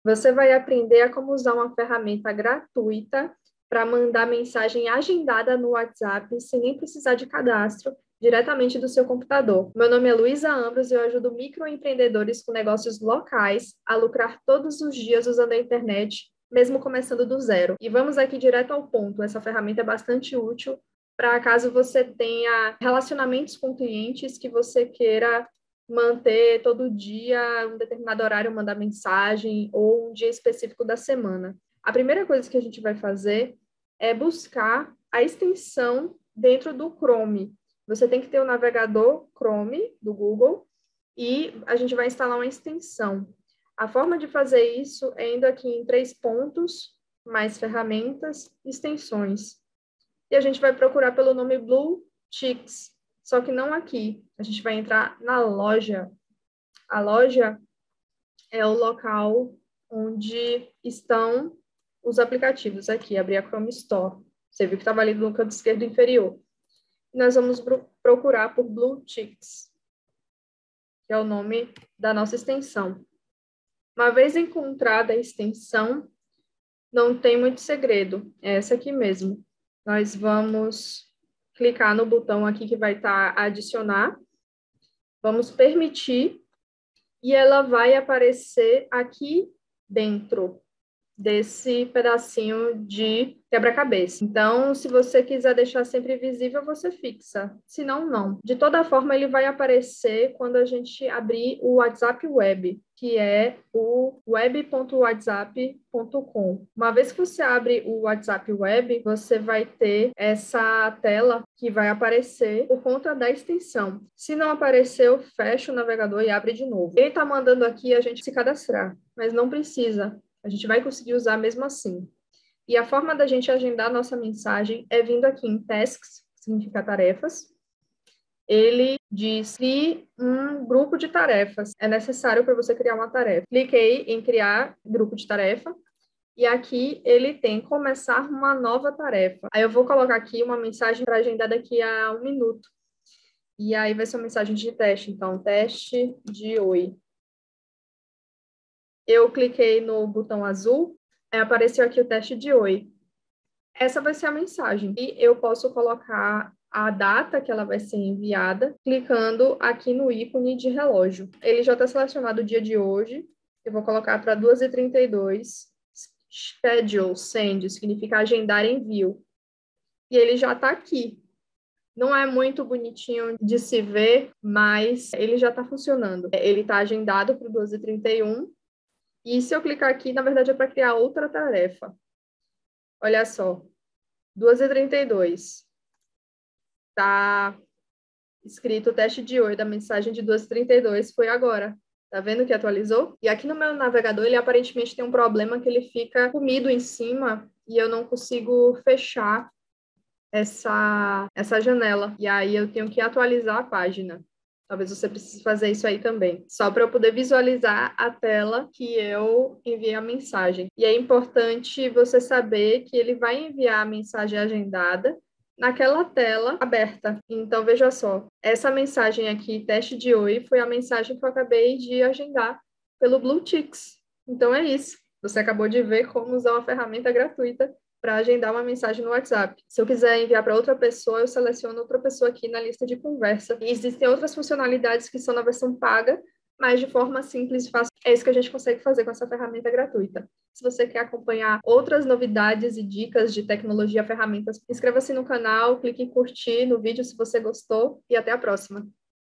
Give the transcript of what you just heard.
Você vai aprender a como usar uma ferramenta gratuita para mandar mensagem agendada no WhatsApp sem nem precisar de cadastro, diretamente do seu computador. Meu nome é Luísa Ambros e eu ajudo microempreendedores com negócios locais a lucrar todos os dias usando a internet, mesmo começando do zero. E vamos aqui direto ao ponto. Essa ferramenta é bastante útil para caso você tenha relacionamentos com clientes que você queira manter todo dia, um determinado horário, mandar mensagem ou um dia específico da semana. A primeira coisa que a gente vai fazer é buscar a extensão dentro do Chrome. Você tem que ter o navegador Chrome do Google e a gente vai instalar uma extensão. A forma de fazer isso é indo aqui em 3 pontos, mais ferramentas, extensões. E a gente vai procurar pelo nome BlueTix, só que não aqui. A gente vai entrar na loja. A loja é o local onde estão os aplicativos. Aqui, abrir a Chrome Store. Você viu que estava ali no canto esquerdo inferior. Nós vamos procurar por BlueTix, que é o nome da nossa extensão. Uma vez encontrada a extensão, não tem muito segredo. É essa aqui mesmo. Nós vamos clicar no botão aqui que vai estar adicionar. Vamos permitir e ela vai aparecer aqui dentro desse pedacinho de quebra-cabeça. Então, se você quiser deixar sempre visível, você fixa. Se não, não. De toda forma, ele vai aparecer quando a gente abrir o WhatsApp Web, que é o web.whatsapp.com. Uma vez que você abre o WhatsApp Web, você vai ter essa tela que vai aparecer por conta da extensão. Se não apareceu, fecha o navegador e abre de novo. Ele está mandando aqui a gente se cadastrar, mas não precisa. A gente vai conseguir usar mesmo assim. E a forma da gente agendar nossa mensagem é vindo aqui em Tasks, que significa tarefas. Ele diz que um grupo de tarefas é necessário para você criar uma tarefa. Cliquei em criar grupo de tarefa. E aqui ele tem começar uma nova tarefa. Aí eu vou colocar aqui uma mensagem para agendar daqui a 1 minuto. E aí vai ser uma mensagem de teste. Então, teste de oi. Eu cliquei no botão azul, apareceu aqui o teste de oi. Essa vai ser a mensagem. E eu posso colocar a data que ela vai ser enviada, clicando aqui no ícone de relógio. Ele já está selecionado o dia de hoje. Eu vou colocar para 2h32. Schedule, send, significa agendar envio. E ele já está aqui. Não é muito bonitinho de se ver, mas ele já está funcionando. Ele está agendado para 2h31. E se eu clicar aqui, na verdade, é para criar outra tarefa. Olha só, 2h32. Está escrito o teste de oi da mensagem de 2h32, foi agora. Tá vendo que atualizou? E aqui no meu navegador, ele aparentemente tem um problema que ele fica comido em cima e eu não consigo fechar essa janela. E aí eu tenho que atualizar a página. Talvez você precise fazer isso aí também, só para eu poder visualizar a tela que eu enviei a mensagem. E é importante você saber que ele vai enviar a mensagem agendada naquela tela aberta. Então, veja só, essa mensagem aqui, teste de oi, foi a mensagem que eu acabei de agendar pelo BlueTix. Então, é isso. Você acabou de ver como usar uma ferramenta gratuita para agendar uma mensagem no WhatsApp. Se eu quiser enviar para outra pessoa, eu seleciono outra pessoa aqui na lista de conversa. E existem outras funcionalidades que são na versão paga, mas de forma simples e fácil. É isso que a gente consegue fazer com essa ferramenta gratuita. Se você quer acompanhar outras novidades e dicas de tecnologia, ferramentas, inscreva-se no canal, clique em curtir no vídeo se você gostou e até a próxima.